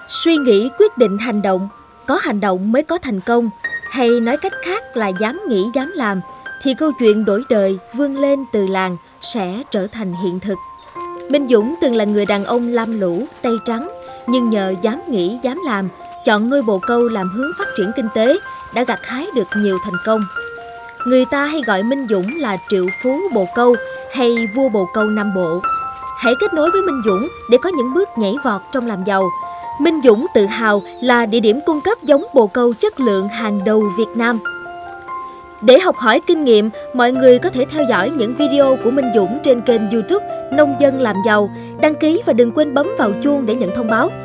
Suy nghĩ quyết định hành động, có hành động mới có thành công, hay nói cách khác là dám nghĩ dám làm, thì câu chuyện đổi đời vươn lên từ làng sẽ trở thành hiện thực. Minh Dũng từng là người đàn ông lam lũ, tay trắng, nhưng nhờ dám nghĩ dám làm, chọn nuôi bồ câu làm hướng phát triển kinh tế, đã gặt hái được nhiều thành công. Người ta hay gọi Minh Dũng là triệu phú bồ câu hay vua bồ câu Nam Bộ. Hãy kết nối với Minh Dũng để có những bước nhảy vọt trong làm giàu. Minh Dũng tự hào là địa điểm cung cấp giống bồ câu chất lượng hàng đầu Việt Nam. Để học hỏi kinh nghiệm, mọi người có thể theo dõi những video của Minh Dũng trên kênh YouTube Nông dân làm giàu. Đăng ký và đừng quên bấm vào chuông để nhận thông báo.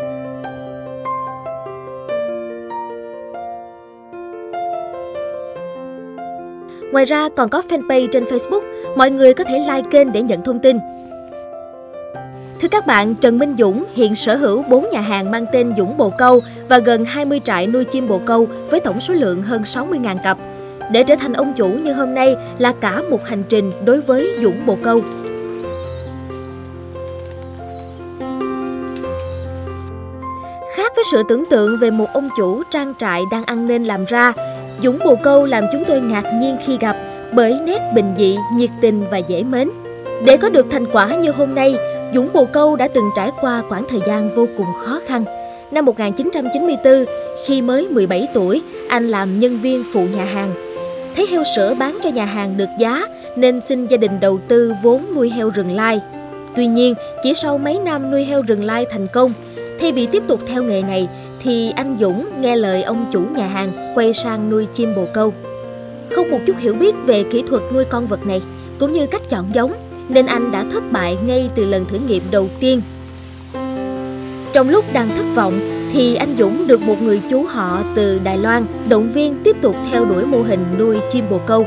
Ngoài ra còn có fanpage trên Facebook, mọi người có thể like kênh để nhận thông tin. Thưa các bạn, Trần Minh Dũng hiện sở hữu 4 nhà hàng mang tên Dũng Bồ Câu và gần 20 trại nuôi chim bồ câu với tổng số lượng hơn 60.000 cặp. Để trở thành ông chủ như hôm nay là cả một hành trình đối với Dũng Bồ Câu. Khác với sự tưởng tượng về một ông chủ trang trại đang ăn nên làm ra, Dũng Bồ Câu làm chúng tôi ngạc nhiên khi gặp bởi nét bình dị, nhiệt tình và dễ mến. Để có được thành quả như hôm nay, Dũng Bồ Câu đã từng trải qua quãng thời gian vô cùng khó khăn. Năm 1994, khi mới 17 tuổi, anh làm nhân viên phụ nhà hàng. Thấy heo sữa bán cho nhà hàng được giá nên xin gia đình đầu tư vốn nuôi heo rừng lai. Tuy nhiên, chỉ sau mấy năm nuôi heo rừng lai thành công, thay vì tiếp tục theo nghề này, thì anh Dũng nghe lời ông chủ nhà hàng quay sang nuôi chim bồ câu. Không một chút hiểu biết về kỹ thuật nuôi con vật này, cũng như cách chọn giống, nên anh đã thất bại ngay từ lần thử nghiệm đầu tiên. Trong lúc đang thất vọng, thì anh Dũng được một người chú họ từ Đài Loan động viên tiếp tục theo đuổi mô hình nuôi chim bồ câu.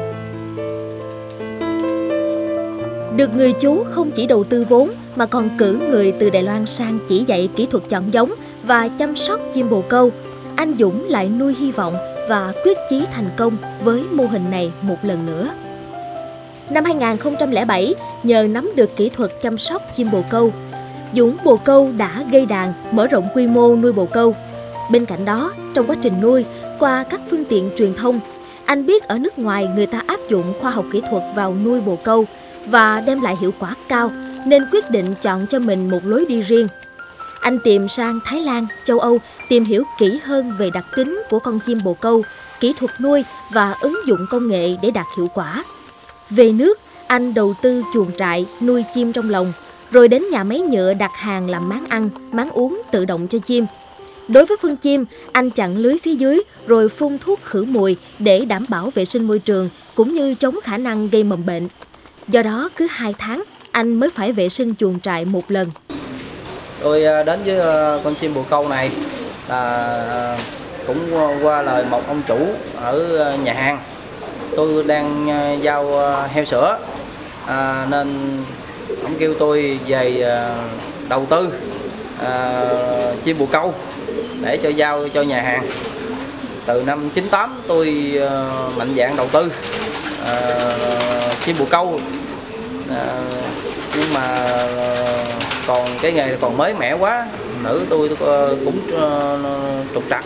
Được người chú không chỉ đầu tư vốn mà còn cử người từ Đài Loan sang chỉ dạy kỹ thuật chọn giống và chăm sóc chim bồ câu. Anh Dũng lại nuôi hy vọng và quyết chí thành công với mô hình này một lần nữa. Năm 2007, nhờ nắm được kỹ thuật chăm sóc chim bồ câu, Dũng Bồ Câu đã gây đàn, mở rộng quy mô nuôi bồ câu. Bên cạnh đó, trong quá trình nuôi, qua các phương tiện truyền thông, anh biết ở nước ngoài người ta áp dụng khoa học kỹ thuật vào nuôi bồ câu và đem lại hiệu quả cao, nên quyết định chọn cho mình một lối đi riêng. Anh tìm sang Thái Lan, châu Âu tìm hiểu kỹ hơn về đặc tính của con chim bồ câu, kỹ thuật nuôi và ứng dụng công nghệ để đạt hiệu quả. Về nước, anh đầu tư chuồng trại, nuôi chim trong lồng, rồi đến nhà máy nhựa đặt hàng làm máng ăn, máng uống tự động cho chim. Đối với phân chim, anh chặn lưới phía dưới rồi phun thuốc khử mùi để đảm bảo vệ sinh môi trường cũng như chống khả năng gây mầm bệnh. Do đó, cứ 2 tháng, anh mới phải vệ sinh chuồng trại một lần. Tôi đến với con chim bồ câu này là cũng qua lời một ông chủ ở nhà hàng. Tôi đang giao heo sữa nên ông kêu tôi về đầu tư chim bồ câu để cho giao cho nhà hàng. Từ năm 98 tôi mạnh dạn đầu tư chim bồ câu, nhưng mà còn cái nghề còn mới mẻ quá, nữ tôi cũng trục trặc,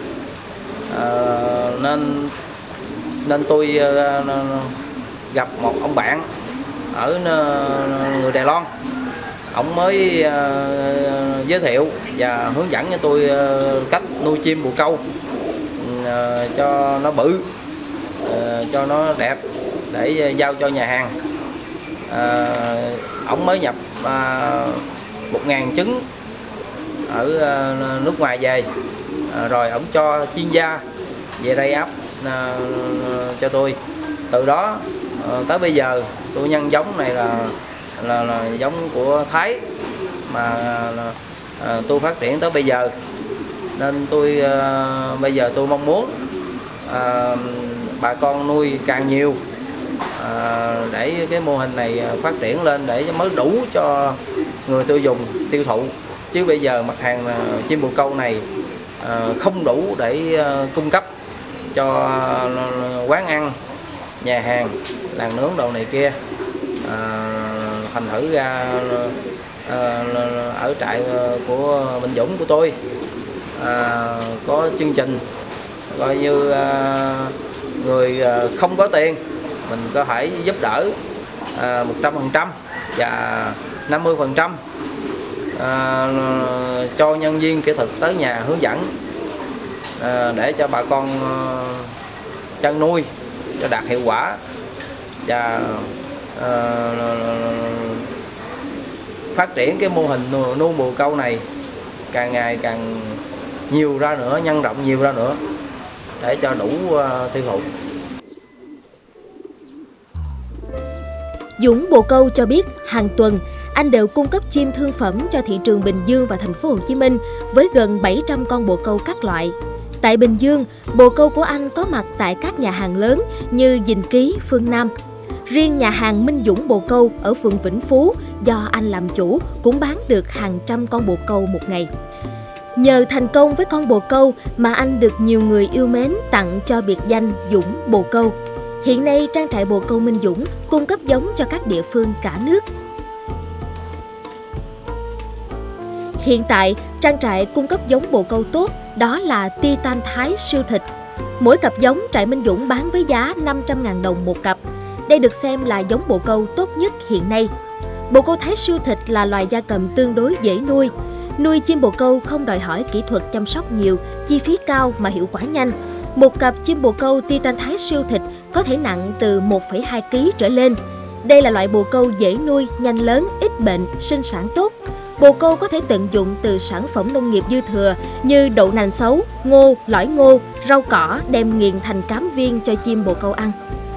nên tôi gặp một ông bạn ở người Đài Loan. Ông mới giới thiệu và hướng dẫn cho tôi cách nuôi chim bồ câu cho nó bự, cho nó đẹp để giao cho nhà hàng. Ông mới nhập 1.000 trứng ở nước ngoài về, rồi ông cho chuyên gia về đây ấp cho tôi. Từ đó tới bây giờ tôi nhân giống này là giống của Thái mà tôi phát triển tới bây giờ, nên tôi bây giờ tôi mong muốn bà con nuôi càng nhiều để cái mô hình này phát triển lên để mới đủ cho người tiêu dùng tiêu thụ. Chứ bây giờ mặt hàng chim bồ câu này không đủ để cung cấp cho quán ăn, nhà hàng, làng nướng đồ này kia. Thành thử ra ở trại của Minh Dũng của tôi có chương trình coi như người không có tiền mình có thể giúp đỡ 100% và 50% cho nhân viên kỹ thuật tới nhà hướng dẫn để cho bà con chăn nuôi cho đạt hiệu quả và phát triển cái mô hình nuôi bồ câu này càng ngày càng nhiều ra nữa, nhân rộng nhiều ra nữa để cho đủ tiêu thụ. Dũng Bồ Câu cho biết hàng tuần anh đều cung cấp chim thương phẩm cho thị trường Bình Dương và thành phố Hồ Chí Minh với gần 700 con bồ câu các loại. Tại Bình Dương, bồ câu của anh có mặt tại các nhà hàng lớn như Dình Ký, Phương Nam. Riêng nhà hàng Minh Dũng Bồ Câu ở phường Vĩnh Phú do anh làm chủ cũng bán được hàng trăm con bồ câu một ngày. Nhờ thành công với con bồ câu mà anh được nhiều người yêu mến tặng cho biệt danh Dũng Bồ Câu. Hiện nay trang trại bồ câu Minh Dũng cung cấp giống cho các địa phương cả nước. Hiện tại, trang trại cung cấp giống bồ câu tốt đó là Titan Thái siêu thịt. Mỗi cặp giống trại Minh Dũng bán với giá 500.000 đồng một cặp. Đây được xem là giống bồ câu tốt nhất hiện nay. Bồ câu Thái siêu thịt là loài gia cầm tương đối dễ nuôi. Nuôi chim bồ câu không đòi hỏi kỹ thuật chăm sóc nhiều, chi phí cao mà hiệu quả nhanh. Một cặp chim bồ câu Titan Thái siêu thịt có thể nặng từ 1,2 kg trở lên. Đây là loại bồ câu dễ nuôi, nhanh lớn, ít bệnh, sinh sản tốt. Bồ câu có thể tận dụng từ sản phẩm nông nghiệp dư thừa như đậu nành xấu, ngô, lõi ngô, rau cỏ đem nghiền thành cám viên cho chim bồ câu ăn.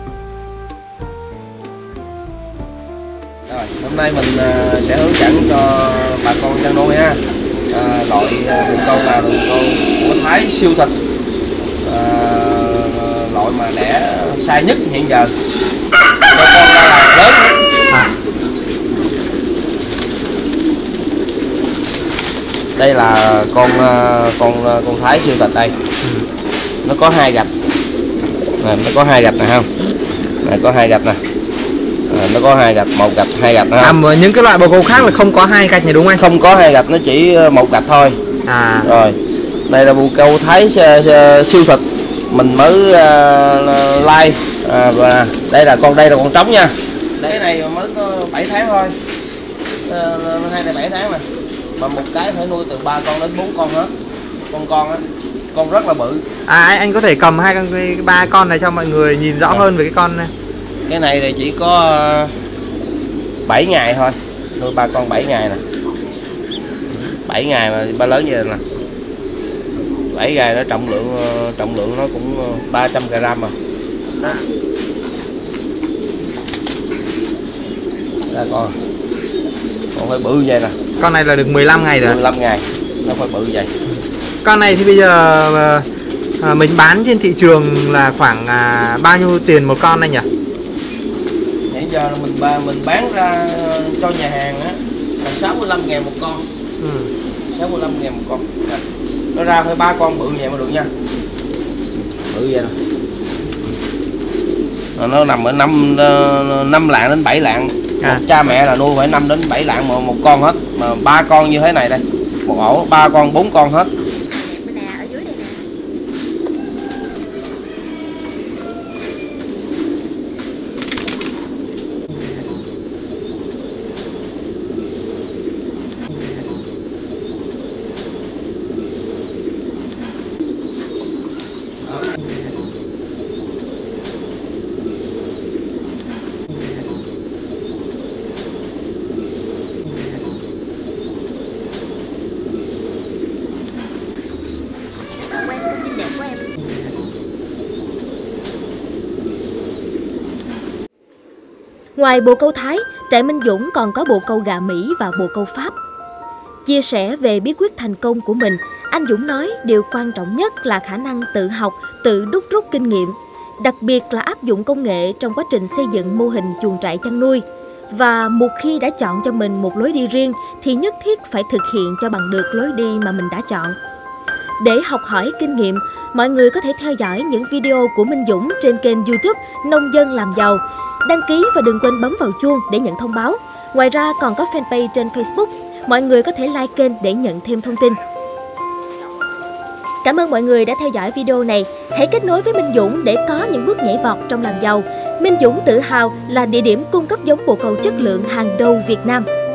Rồi, hôm nay mình sẽ hướng dẫn cho bà con chăn nuôi ha. Loại bồ câu là bồ câu của Thái siêu thịt, loại mà đẻ sai nhất hiện giờ. Cho con ra là lớn. Đây là con Thái siêu thịt đây. Nó có 2 gạch. Nó có 2 gạch này không? Này có 2 gạch nè. Nó có 2 gạch, 1 gạch, 2 gạch ha. Những cái loại bồ câu khác là không có 2 gạch này đúng không anh? Không có 2 gạch, nó chỉ 1 gạch thôi. Rồi. Đây là bồ câu Thái siêu thịt. Mình mới like và đây là con trống nha. Cái này mới có 7 tháng thôi. Hai này 7 tháng nè. Mà một cái phải nuôi từ 3 con đến 4 con hết. Con á, con rất là bự. Anh có thể cầm 3 con này cho mọi người nhìn rõ hơn về cái con này. Cái này thì chỉ có 7 ngày thôi. Nuôi 3 con 7 ngày nè. 7 ngày mà ba lớn như vậy nè. 7 ngày nó trọng lượng nó cũng 300 g rồi. Đây con phải bự vậy nè. Con này là được 15 ngày rồi. 15 ngày nó phải bự vậy. Con này thì bây giờ mình bán trên thị trường là khoảng bao nhiêu tiền một con anh nhỉ? Hiện giờ mình bán ra cho nhà hàng á là 65.000 một con. 65.000 một con. Nó ra phải 3 con bự vậy mới được nha. Bự vậy nè. Nó nằm ở 5 lạng đến 7 lạng. Cha mẹ là nuôi phải 5 đến 7 lạng một con hết. Mà 3 con như thế này đây. Một ổ 3 con 4 con hết. Ngoài bồ câu Thái, trại Minh Dũng còn có bồ câu gà Mỹ và bồ câu Pháp. Chia sẻ về bí quyết thành công của mình, anh Dũng nói điều quan trọng nhất là khả năng tự học, tự đúc rút kinh nghiệm, đặc biệt là áp dụng công nghệ trong quá trình xây dựng mô hình chuồng trại chăn nuôi. Và một khi đã chọn cho mình một lối đi riêng thì nhất thiết phải thực hiện cho bằng được lối đi mà mình đã chọn. Để học hỏi kinh nghiệm, mọi người có thể theo dõi những video của Minh Dũng trên kênh YouTube Nông Dân Làm Giàu. Đăng ký và đừng quên bấm vào chuông để nhận thông báo. Ngoài ra còn có fanpage trên Facebook. Mọi người có thể like kênh để nhận thêm thông tin. Cảm ơn mọi người đã theo dõi video này. Hãy kết nối với Minh Dũng để có những bước nhảy vọt trong làm giàu. Minh Dũng tự hào là địa điểm cung cấp giống bồ câu chất lượng hàng đầu Việt Nam.